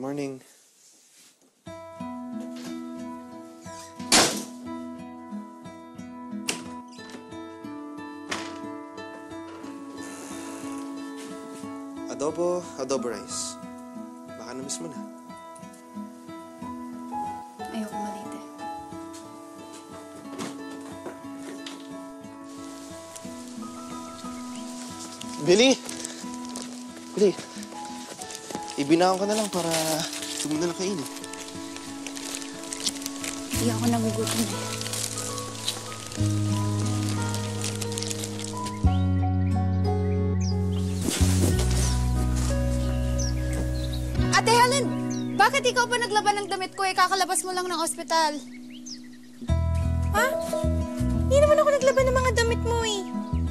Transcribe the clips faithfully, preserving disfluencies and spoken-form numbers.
morning. Adobo, adobo rice. Baka na-miss mo na. Ayoko malite. Billy! Billy! Ibinaon ka na lang para gusto mo na lang kainin. Hindi ako nagugutom eh. Ate Helen! Bakit ikaw pa naglaban ng damit ko eh? Kakalabas mo lang ng ospital. Ha? Hindi naman ako naglaban ng mga damit mo eh.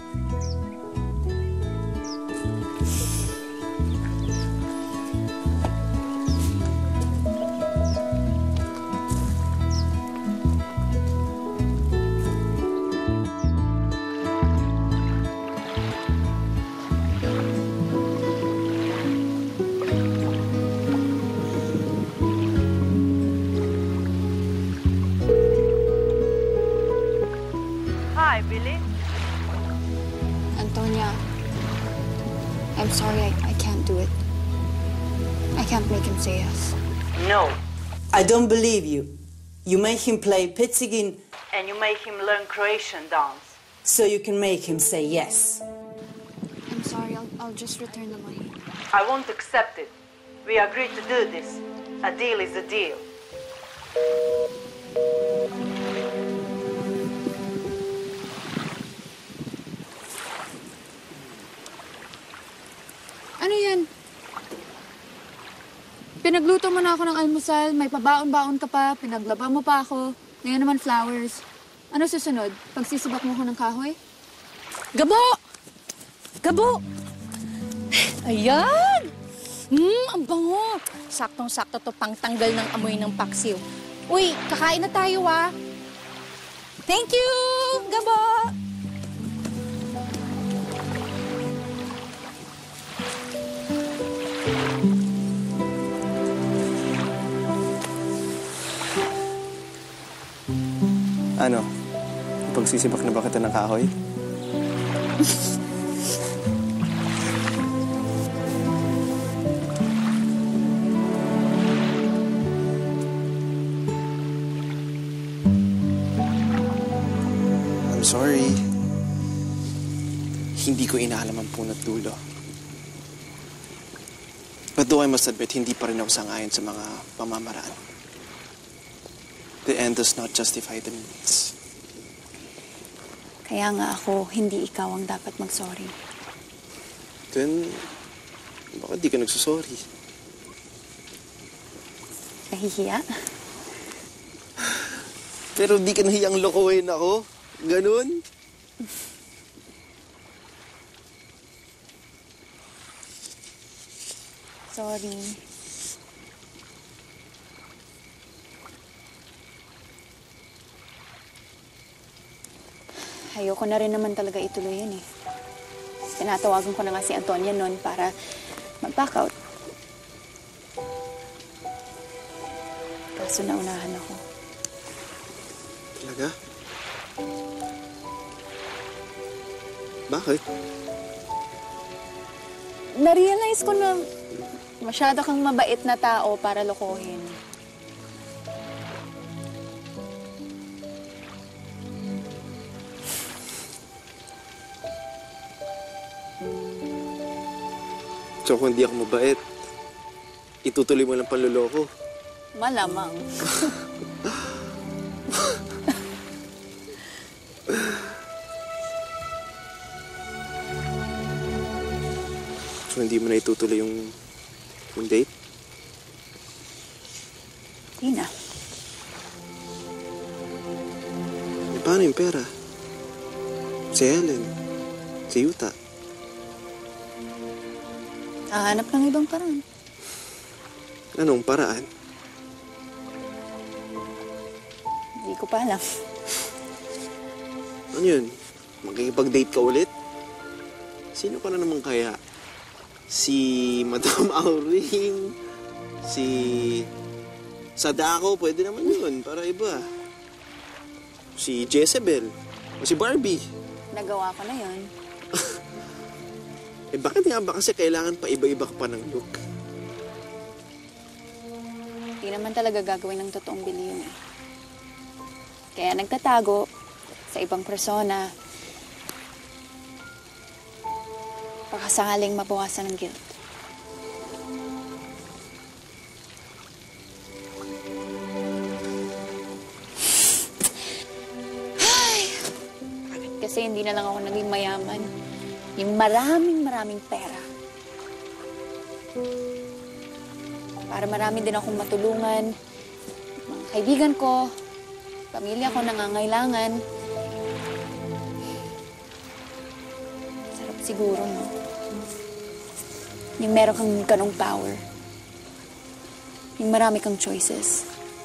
Hi, Billy. Antonia, I'm sorry, I, I can't do it. I can't make him say yes. No. I don't believe you. You make him play Pizzigin And you make him learn Croatian dance. so you can make him say yes. I'm sorry, I'll, I'll just return the money. I won't accept it. We agreed to do this. A deal is a deal. Ano yan? Pinagluto mo na ako ng almusal, may pabaon-baon ka pa, pinaglaba mo pa ako. Ngayon naman flowers. Ano susunod? Pagsisibak mo ko ng kahoy? Gabo! Gabo! Ayan! Hmm, ang bango! Saktong-sakto to pang tanggal ng amoy ng paksiw. Uy, kakain na tayo ah! Thank you, Gabo! Ano? Pagsisibak na ba kita ng kahoy? I'm sorry. Hindi ko inaalam ang punot dulo. But though I must admit, hindi pa rin ako sangayon sa mga pamamaraan. The end does not justify the means. Kaya nga ako, hindi ikaw ang dapat mag-sorry. Then, bakit di ka nagsusorry? Nahihiya? Pero di ka nahiyang lokohin ako? Ganun? Sorry. Ayoko na rin naman talaga ituloy yun eh. Tinatawagan ko na nga si Antonia noon para mag-back out. Kaso naunahan ako. Talaga? Bakit? Na-realize ko na masyado kang mabait na tao para lokohin. So kung hindi ako mabait, itutuloy mo lang panluloko. Malamang. So hindi mo na itutuloy yung, yung date? Hindi na. E paano yung pera? Si Helen, si Yuta. Hahanap ng ibang paraan. Anong paraan? Hindi ko pa alam. Ano yun? Magkikipag-date ka ulit? Sino ka na naman kaya? Si Madam Auring? Si Sadako, pwede naman yun, para iba. Si Jezebel, o si Barbie. Nagawa ko na yon. Eh bakit nga ba kasi kailangan pa iba-iba ka pa ng look? Hindi naman talaga gagawin ng totoong Billy yun eh. Kaya nagtatago sa ibang persona. Baka sakaling mabawasan ng guilt. Ay! Bakit kasi hindi na lang ako naging mayaman? Yung maraming maraming pera. Para marami din akong matulungan. Mga kaibigan ko, pamilya ko nangangailangan. Sarap siguro, no? Yung meron kang ganong power. Yung marami kang choices.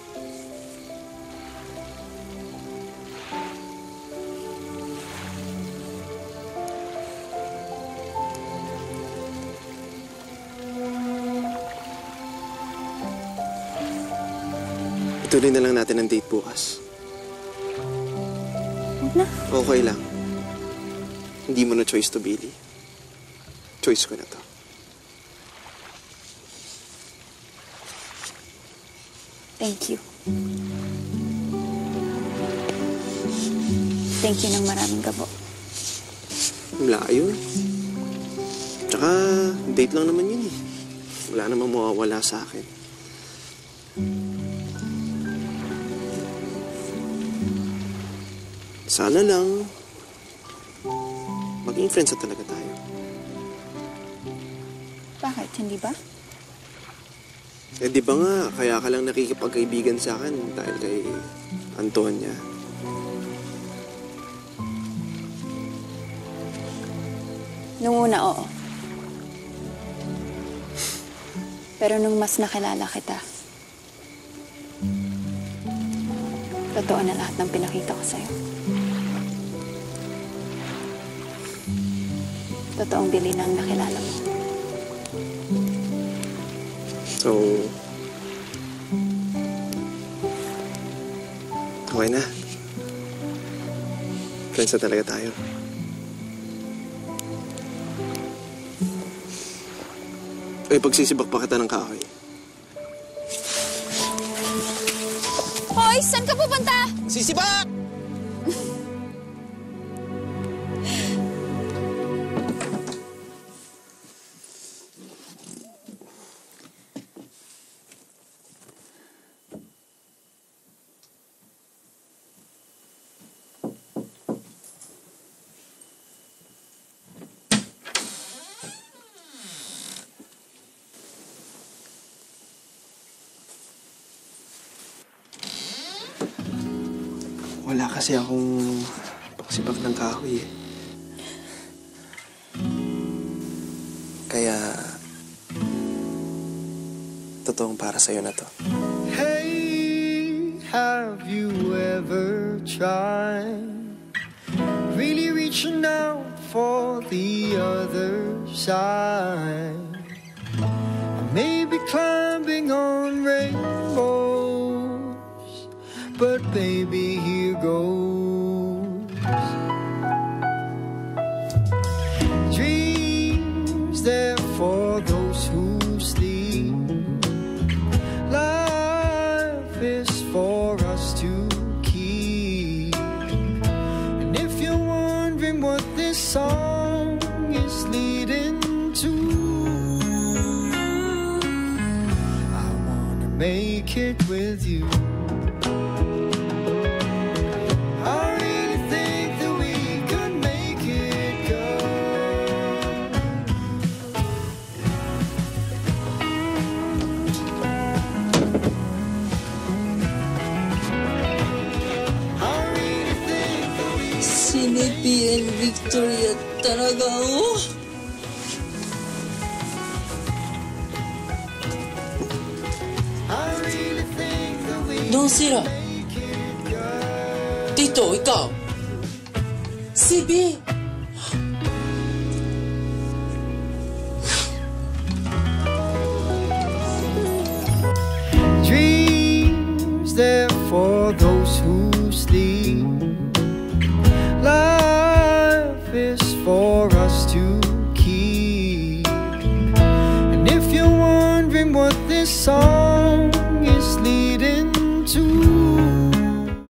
Ituloy na lang natin ang date bukas. Huwag na. Okay lang. Hindi mo na choice to, Billy. Choice ko na to. Thank you. Thank you ng maraming gabo. Layo. Tsaka, date lang naman yun eh. Wala namang mawawala sa akin. Sana lang, maging friends na talaga tayo. Bakit? Hindi ba? Eh di ba nga, kaya ka lang nakikipagkaibigan sa akin dahil kay Antonia. Nung una, oo. Pero nung mas nakilala kita, totoo na lahat ng pinakita ko sa'yo. Totoong Billy na ang nakilala mo. So, okay na. Friends na talaga tayo. Eh, pagsisibak pa kita ng kahoy. Hoy, saan ka pupunta? Sisibak! Wala kasi akong pagsibak ng kahoy eh. Kaya, totoong para sa'yo na to. Hey, have you ever tried really reaching out for the other side? Maybe climbing on rainbows, but baby, here goes. Dreams there for those who sleep. Life is for us to keep. And if you're wondering what this song is leading to, I wanna make it with you. Sinipi and Victoria talaga ako. Don Sira. Tito, ikaw. Si B. too.